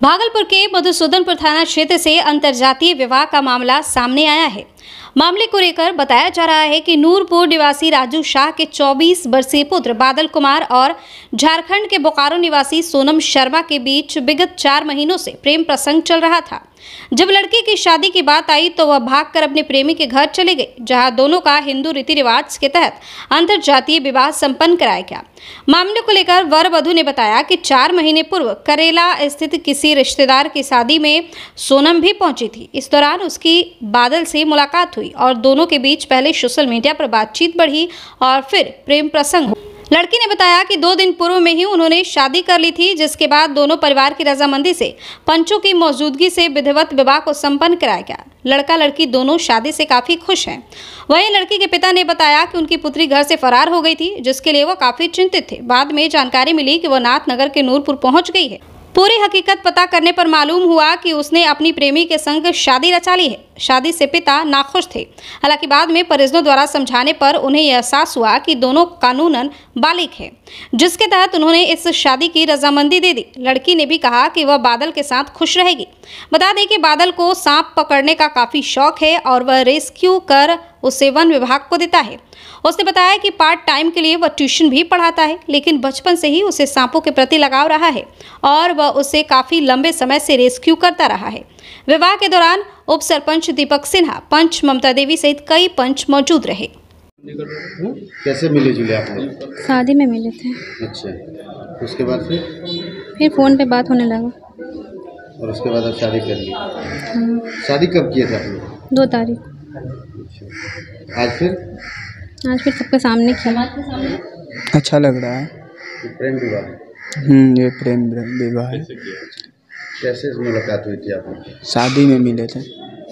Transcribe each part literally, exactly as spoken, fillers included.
भागलपुर के मधुसूदनपुर थाना क्षेत्र से अंतरजातीय विवाह का मामला सामने आया है। मामले को लेकर बताया जा रहा है कि नूरपुर निवासी राजू शाह के चौबीस वर्षीय पुत्र बादल कुमार और झारखंड के बोकारो निवासी सोनम शर्मा के बीच विगत चार महीनों से प्रेम प्रसंग चल रहा था। जब लड़की की शादी की बात आई तो वह भागकर अपने प्रेमी के घर चले गए, जहां दोनों का हिंदू रीति रिवाज के तहत अंतरजातीय विवाह संपन्न कराया गया। मामले को लेकर वर वधू ने बताया कि चार महीने पूर्व करेला स्थित किसी रिश्तेदार की शादी में सोनम भी पहुंची थी। इस दौरान उसकी बादल से मुलाकात हुई और दोनों के बीच पहले सोशल मीडिया पर बातचीत बढ़ी और फिर प्रेम प्रसंग हुआ। लड़की ने बताया कि दो दिन पूर्व में ही उन्होंने शादी कर ली थी, जिसके बाद दोनों परिवार की रजामंदी से पंचों की मौजूदगी से विधिवत विवाह को संपन्न कराया गया। लड़का लड़की दोनों शादी से काफी खुश हैं। वहीं लड़की के पिता ने बताया कि उनकी पुत्री घर से फरार हो गई थी, जिसके लिए वो काफी चिंतित थे। बाद में जानकारी मिली कि वह नाथनगर के नूरपुर पहुंच गई है। पूरी हकीकत पता करने पर मालूम हुआ कि उसने अपनी प्रेमी के संग शादी रचा ली है। शादी से पिता नाखुश थे। हालांकि बाद में परिजनों द्वारा समझाने पर उन्हें यह एहसास हुआ कि दोनों कानूनन बालिग हैं, जिसके तहत उन्होंने इस शादी की रजामंदी दे दी। लड़की ने भी कहा कि वह बादल के साथ खुश रहेगी। बता दें कि बादल को सांप पकड़ने का काफी शौक है और वह रेस्क्यू कर उसे वन विभाग को देता है। उसने बताया कि पार्ट टाइम के लिए वह ट्यूशन भी पढ़ाता है, लेकिन बचपन से ही उसे सांपों के प्रति लगाव रहा है और वह उसे काफी लंबे समय से रेस्क्यू करता रहा है। विवाह के दौरान उप सरपंच दीपक सिन्हा, पंच ममता देवी सहित कई पंच मौजूद रहे। कैसे मिले जुले आप लोग? शादी में मिले थे। अच्छा, उसके बाद फिर फिर फोन पे बात होने लगा और उसके बाद अब शादी कर ली। हाँ। शादी कब किए थे आप लोग? दो तारीख। अच्छा, आज फिर आज फिर सबके सामने किया। अच्छा लग रहा है। प्रेम विवाह? हम्म ये प्रेम विवाह है। कैसे मुलाकात हुई थी आप लोग? शादी में मिले थे।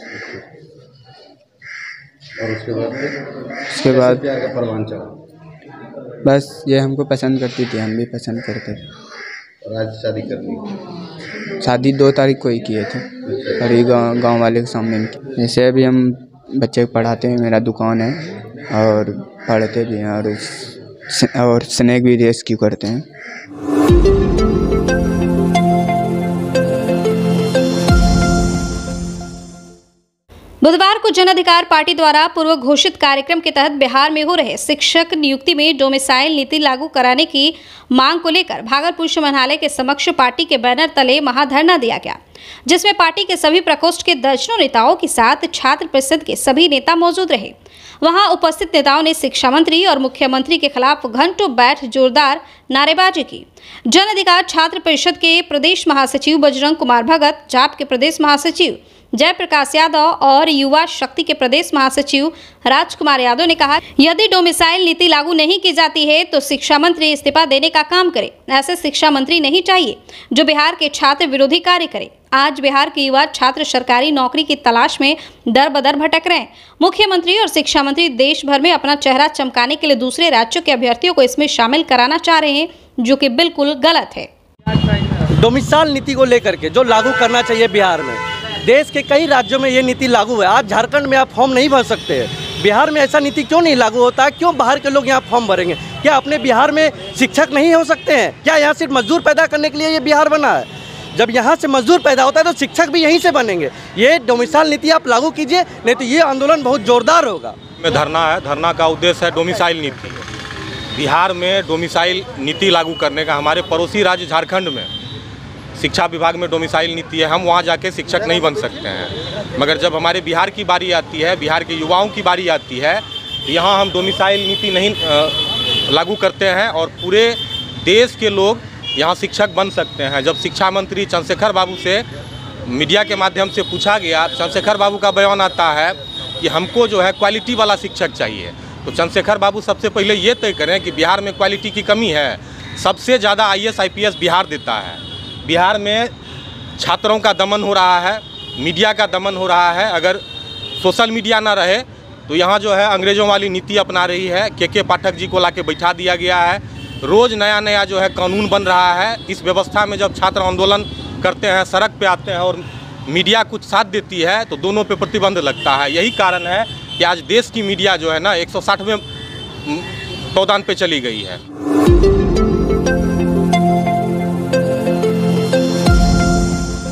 और उसके बाद फिर उसके बाद प्यार का परवान चढ़ा? बस ये हमको पसंद करती थी, हम भी पसंद करते थे। और आज शादी कर ली? शादी दो तारीख को ही किए थे और ये गाँव गाँव वाले के सामने। जैसे अभी हम बच्चे पढ़ाते हैं, मेरा दुकान है और पढ़ते भी हैं और और स्नैक भी रेस्क्यू करते हैं। बुधवार को जन अधिकार पार्टी द्वारा पूर्व घोषित कार्यक्रम के तहत बिहार में हो रहे शिक्षक नियुक्ति में डोमिसाइल नीति लागू कराने की मांग को लेकर भागलपुर समाहरणालय के समक्ष पार्टी के बैनर तले महाधरना दिया गया, जिसमें पार्टी के सभी प्रकोष्ठ के दर्जनों नेताओं के साथ छात्र परिषद के सभी नेता मौजूद रहे। वहां उपस्थित नेताओं ने शिक्षा मंत्री और मुख्यमंत्री के खिलाफ घंटों बैठ जोरदार नारेबाजी की। जन अधिकार छात्र परिषद के प्रदेश महासचिव बजरंग कुमार भगत, जाप के प्रदेश महासचिव जयप्रकाश यादव और युवा शक्ति के प्रदेश महासचिव राजकुमार यादव ने कहा, यदि डोमिसाइल नीति लागू नहीं की जाती है तो शिक्षा मंत्री इस्तीफा देने का काम करे। ऐसे शिक्षा मंत्री नहीं चाहिए जो बिहार के छात्र विरोधी कार्य करे। आज बिहार के युवा छात्र सरकारी नौकरी की तलाश में दर बदर भटक रहे हैं। मुख्यमंत्री और शिक्षा मंत्री देश भर में अपना चेहरा चमकाने के लिए दूसरे राज्यों के अभ्यर्थियों को इसमें शामिल कराना चाह रहे हैं, जो कि बिल्कुल गलत है। डोमिसाइल नीति को लेकर के जो लागू करना चाहिए बिहार में, देश के कई राज्यों में ये नीति लागू है। आज झारखंड में आप फॉर्म नहीं भर सकते हैं, बिहार में ऐसा नीति क्यों नहीं लागू होता है? क्यों बाहर के लोग यहाँ फॉर्म भरेंगे? क्या अपने बिहार में शिक्षक नहीं हो सकते हैं? क्या यहाँ सिर्फ मजदूर पैदा करने के लिए ये बिहार बना है? जब यहाँ से मजदूर पैदा होता है तो शिक्षक भी यहीं से बनेंगे। ये डोमिसाइल नीति आप लागू कीजिए, नहीं तो ये आंदोलन बहुत जोरदार होगा। में धरना है, धरना का उद्देश्य है डोमिसाइल नीति। बिहार में डोमिसाइल नीति लागू करने का, हमारे पड़ोसी राज्य झारखंड में शिक्षा विभाग में डोमिसाइल नीति है। हम वहाँ जाके शिक्षक नहीं बन सकते हैं, मगर जब हमारे बिहार की बारी आती है, बिहार के युवाओं की बारी आती है, तो यहाँ हम डोमिसाइल नीति नहीं लागू करते हैं और पूरे देश के लोग यहाँ शिक्षक बन सकते हैं। जब शिक्षा मंत्री चंद्रशेखर बाबू से मीडिया के माध्यम से पूछा गया, चंद्रशेखर बाबू का बयान आता है कि हमको जो है क्वालिटी वाला शिक्षक चाहिए, तो चंद्रशेखर बाबू सबसे पहले ये तय करें कि बिहार में क्वालिटी की कमी है। सबसे ज़्यादा I A S I P S Bihar देता है। बिहार में छात्रों का दमन हो रहा है, मीडिया का दमन हो रहा है। अगर सोशल मीडिया ना रहे तो यहाँ जो है अंग्रेज़ों वाली नीति अपना रही है। के के पाठक जी को लाके बैठा दिया गया है। रोज़ नया नया जो है कानून बन रहा है। इस व्यवस्था में जब छात्र आंदोलन करते हैं, सड़क पे आते हैं और मीडिया कुछ साथ देती है, तो दोनों पे प्रतिबंध लगता है। यही कारण है कि आज देश की मीडिया जो है ना एक सौ साठवें पौदान पे चली गई है।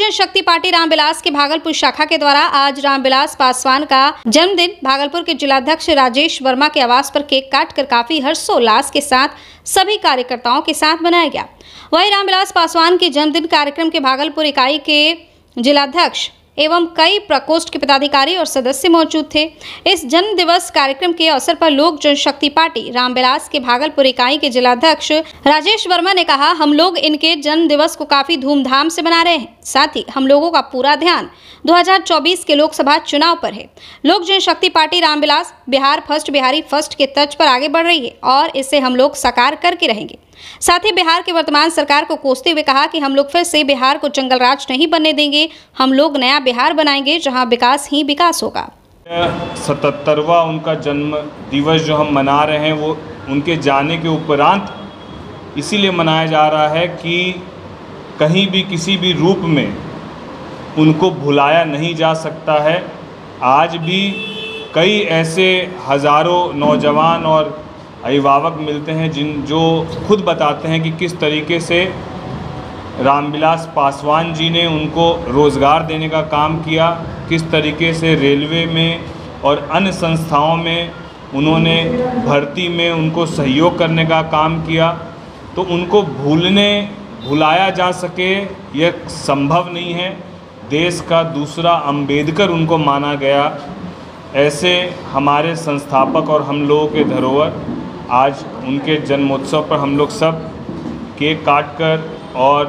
जनशक्ति पार्टी रामविलास के भागलपुर शाखा के द्वारा आज रामविलास पासवान का जन्मदिन भागलपुर के जिलाध्यक्ष राजेश वर्मा के आवास पर केक काटकर काफी हर्षोल्लास के साथ सभी कार्यकर्ताओं के साथ मनाया गया। वहीं रामविलास पासवान के जन्मदिन कार्यक्रम के भागलपुर इकाई के जिलाध्यक्ष एवं कई प्रकोष्ठ के पदाधिकारी और सदस्य मौजूद थे। इस जन्म दिवस कार्यक्रम के अवसर पर लोक जनशक्ति पार्टी रामविलास के भागलपुर इकाई के जिलाध्यक्ष राजेश वर्मा ने कहा, हम लोग इनके जन्म दिवस को काफी धूमधाम से मना रहे हैं। साथ ही हम लोगों का पूरा ध्यान दो हज़ार चौबीस के लोकसभा चुनाव पर है। लोक जनशक्ति पार्टी रामविलास बिहार फर्स्ट बिहारी फर्स्ट के तर्ज पर आगे बढ़ रही है और इसे हम लोग साकार करके रहेंगे। साथ ही बिहार की वर्तमान सरकार को कोसते हुए कहा कि हम लोग फिर से बिहार को जंगल राज नहीं बनने देंगे। हम लोग नया बिहार बनाएंगे जहां विकास ही विकास होगा। सतहत्तरवां उनका जन्म दिवस जो हम मना रहे हैं वो उनके जाने के उपरांत इसीलिए मनाया जा रहा है कि कहीं भी किसी भी रूप में उनको भुलाया नहीं जा सकता है। आज भी कई ऐसे हज़ारों नौजवान और अभिभावक मिलते हैं जिन जो खुद बताते हैं कि किस तरीके से रामविलास पासवान जी ने उनको रोज़गार देने का काम किया, किस तरीके से रेलवे में और अन्य संस्थाओं में उन्होंने भर्ती में उनको सहयोग करने का काम किया। तो उनको भूलने भुलाया जा सके यह संभव नहीं है। देश का दूसरा अंबेडकर उनको माना गया। ऐसे हमारे संस्थापक और हम लोगों के धरोहर आज उनके जन्मोत्सव पर हम लोग सब केक काटकर और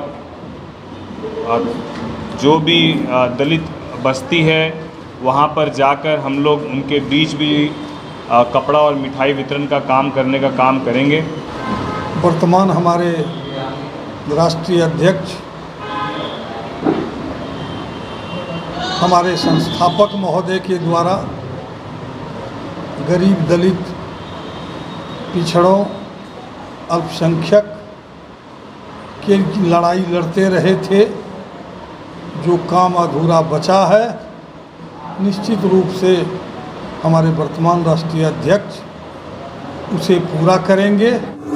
जो भी दलित बस्ती है वहाँ पर जाकर हम लोग उनके बीच भी कपड़ा और मिठाई वितरण का काम करने का काम करेंगे। वर्तमान हमारे राष्ट्रीय अध्यक्ष हमारे संस्थापक महोदय के द्वारा गरीब दलित पिछड़ों अल्पसंख्यक के लड़ाई लड़ते रहे थे। जो काम अधूरा बचा है निश्चित रूप से हमारे वर्तमान राष्ट्रीय अध्यक्ष उसे पूरा करेंगे।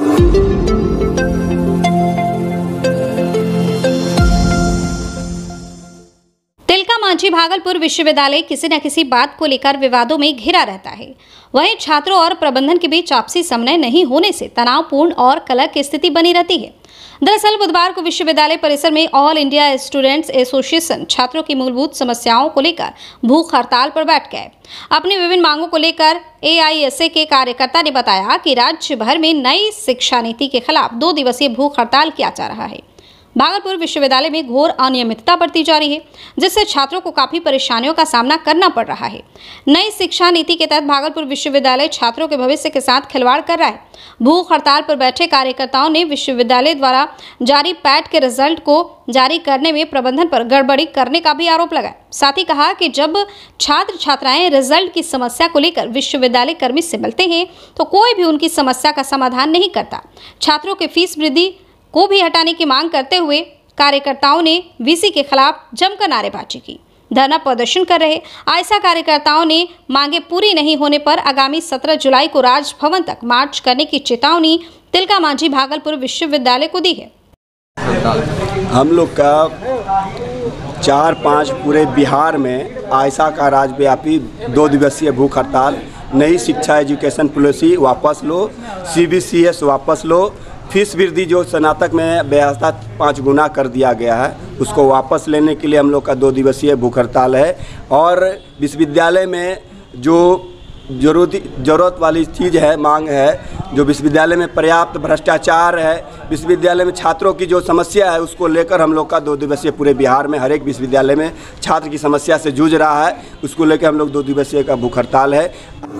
तिलका मांझी भागलपुर विश्वविद्यालय किसी न किसी बात को लेकर विवादों में घिरा रहता है। वहीं छात्रों और प्रबंधन के बीच आपसी समन्वय नहीं होने से तनावपूर्ण और कलह की स्थिति बनी रहती है। दरअसल बुधवार को विश्वविद्यालय परिसर में ऑल इंडिया स्टूडेंट्स एसोसिएशन छात्रों की मूलभूत समस्याओं को लेकर भूख हड़ताल पर बैठ गए। अपनी विभिन्न मांगों को लेकर ए आई एस ए के कार्यकर्ता ने बताया कि राज्य भर में नई शिक्षा नीति के खिलाफ दो दिवसीय भूख हड़ताल किया जा रहा है। भागलपुर विश्वविद्यालय में घोर अनियमितता बढ़ती जा रही है, जिससे छात्रों को काफी परेशानियों का सामना करना पड़ रहा है। नई शिक्षा नीति के तहत भागलपुर विश्वविद्यालय छात्रों के भविष्य के साथ खिलवाड़ कर रहा है। भूख हड़ताल पर बैठे कार्यकर्ताओं ने विश्वविद्यालय द्वारा जारी पैट के रिजल्ट को जारी करने में प्रबंधन पर गड़बड़ी करने का भी आरोप लगाया। साथ ही कहा कि जब छात्र छात्राएं रिजल्ट की समस्या को लेकर विश्वविद्यालय कर्मी से मिलते हैं तो कोई भी उनकी समस्या का समाधान नहीं करता। छात्रों के फीस वृद्धि को भी हटाने की मांग करते हुए कार्यकर्ताओं ने वीसी के खिलाफ जमकर नारेबाजी की। धरना प्रदर्शन कर रहे आयसा कार्यकर्ताओं ने मांगे पूरी नहीं होने पर आगामी सत्रह जुलाई को राजभवन तक मार्च करने की चेतावनी तिलका मांझी भागलपुर विश्वविद्यालय को दी है। हम लोग का चार पाँच पूरे बिहार में आयसा का राज्यव्यापी दो दिवसीय भूख हड़ताल, नई शिक्षा एजुकेशन पॉलिसी वापस लो, सी बी सी एस वापस लो, फीस वृद्धि जो स्नातक में व्यवस्था पाँच गुना कर दिया गया है उसको वापस लेने के लिए हम लोग का दो दिवसीय भूख हड़ताल है। और विश्वविद्यालय में जो जरूरत ज़रूरत वाली चीज़ है, मांग है, जो विश्वविद्यालय में पर्याप्त भ्रष्टाचार है, विश्वविद्यालय में छात्रों की जो समस्या है उसको लेकर हम लोग का दो दिवसीय पूरे बिहार में हर एक विश्वविद्यालय में छात्र की समस्या से जूझ रहा है, उसको लेकर हम लोग दो दिवसीय का भूख हड़ताल है।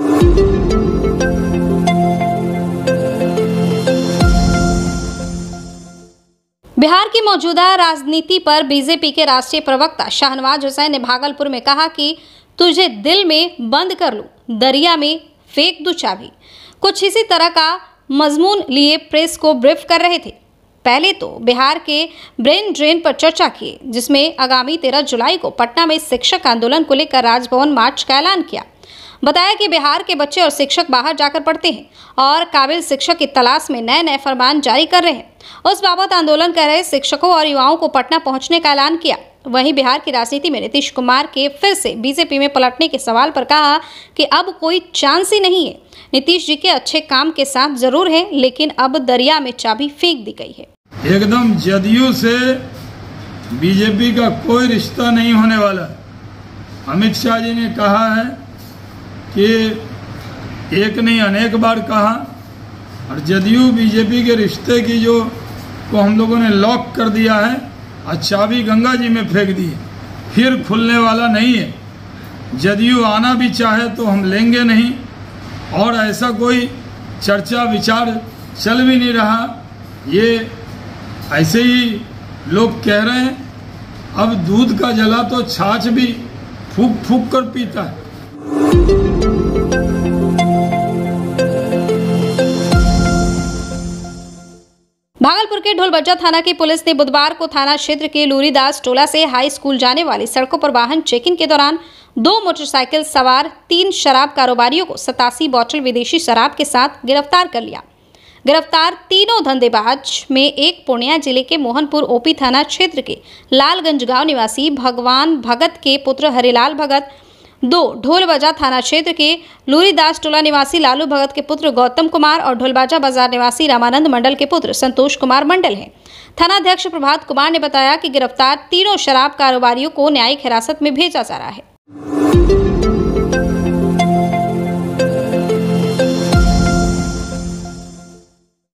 बिहार की मौजूदा राजनीति पर बीजेपी के राष्ट्रीय प्रवक्ता शाहनवाज हुसैन ने भागलपुर में कहा कि तुझे दिल में बंद कर लूं, दरिया में फेंक दूं चाबी। कुछ इसी तरह का मजमून लिए प्रेस को ब्रीफ कर रहे थे। पहले तो बिहार के ब्रेन ड्रेन पर चर्चा किए, जिसमें आगामी तेरह जुलाई को पटना में शिक्षक आंदोलन को लेकर राजभवन मार्च का ऐलान किया। बताया कि बिहार के बच्चे और शिक्षक बाहर जाकर पढ़ते हैं और काबिल शिक्षक की तलाश में नए नए फरमान जारी कर रहे हैं। उस बाबत आंदोलन कर रहे शिक्षकों और युवाओं को पटना पहुंचने का ऐलान किया। वहीं बिहार की राजनीति में नीतीश कुमार के फिर से बीजेपी में पलटने के सवाल पर कहा कि अब कोई चांस ही नहीं है। नीतीश जी के अच्छे काम के साथ जरूर है, लेकिन अब दरिया में चाबी फेंक दी गई है। एकदम जदयू से बीजेपी का कोई रिश्ता नहीं होने वाला। अमित शाह जी ने कहा है कि एक नहीं अनेक बार कहा, और जदयू बीजेपी के रिश्ते की जो को हम लोगों ने लॉक कर दिया है और चाबी गंगा जी में फेंक दी है, फिर खुलने वाला नहीं है। जदयू आना भी चाहे तो हम लेंगे नहीं, और ऐसा कोई चर्चा विचार चल भी नहीं रहा। ये ऐसे ही लोग कह रहे हैं। अब दूध का जला तो छाछ भी फूक फूक कर पीता है। भागलपुर के ढोलबज्जा थाना की पुलिस ने बुधवार को थाना क्षेत्र के लूरीदास टोला से हाई स्कूल जाने वाली सड़कों पर वाहन चेकिंग के दौरान दो मोटरसाइकिल सवार तीन शराब कारोबारियों को सतासी बोतल विदेशी शराब के साथ गिरफ्तार कर लिया। गिरफ्तार तीनों धंधेबाज में एक पूर्णिया जिले के मोहनपुर ओपी थाना क्षेत्र के लालगंज गांव निवासी भगवान भगत के पुत्र हरिलाल भगत, दो ढोलबाजा थाना क्षेत्र के लूरीदास टोला निवासी लालू भगत के पुत्र गौतम कुमार और ढोलबाजा बाजार निवासी रामानंद मंडल के पुत्र संतोष कुमार मंडल हैं। थानाध्यक्ष प्रभात कुमार ने बताया कि गिरफ्तार तीनों शराब कारोबारियों को न्यायिक हिरासत में भेजा जा रहा है।